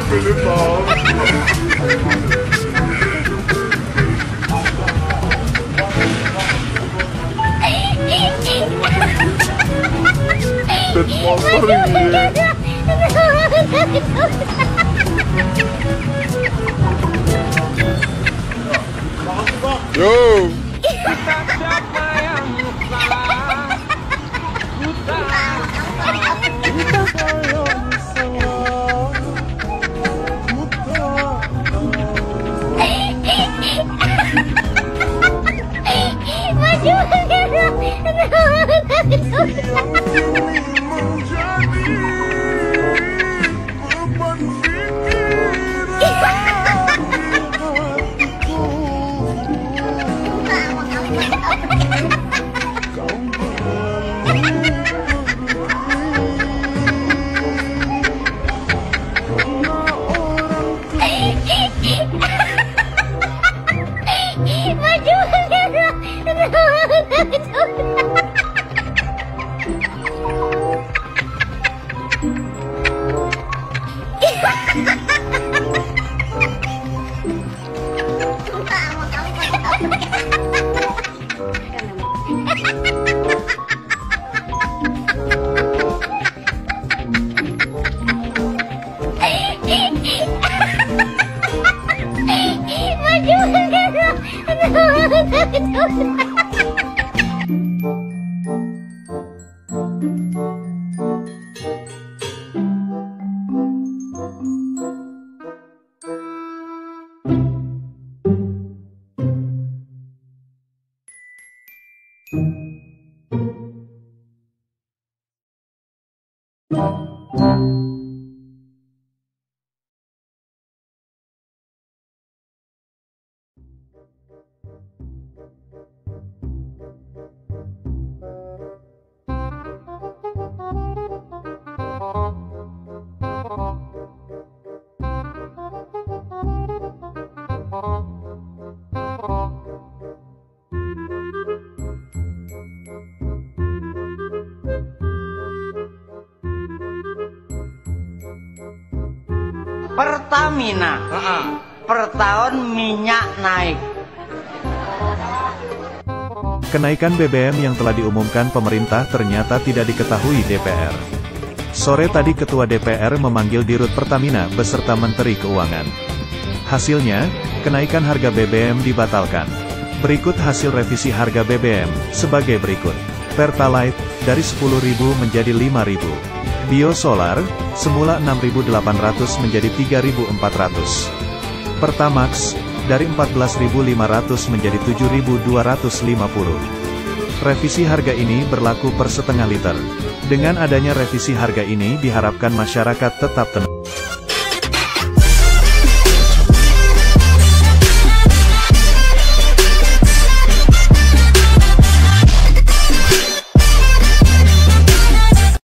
Bed motor ini. Yo. Pertamina, per tahun minyak naik. Kenaikan BBM yang telah diumumkan pemerintah ternyata tidak diketahui DPR. Sore tadi Ketua DPR memanggil Dirut Pertamina beserta Menteri Keuangan. Hasilnya, kenaikan harga BBM dibatalkan. Berikut hasil revisi harga BBM, sebagai berikut. Pertalite, dari 10.000 menjadi 5.000. Biosolar, semula 6.800 menjadi 3.400. Pertamax, dari 14.500 menjadi 7.250. Revisi harga ini berlaku per setengah liter. Dengan adanya revisi harga ini diharapkan masyarakat tetap tenang.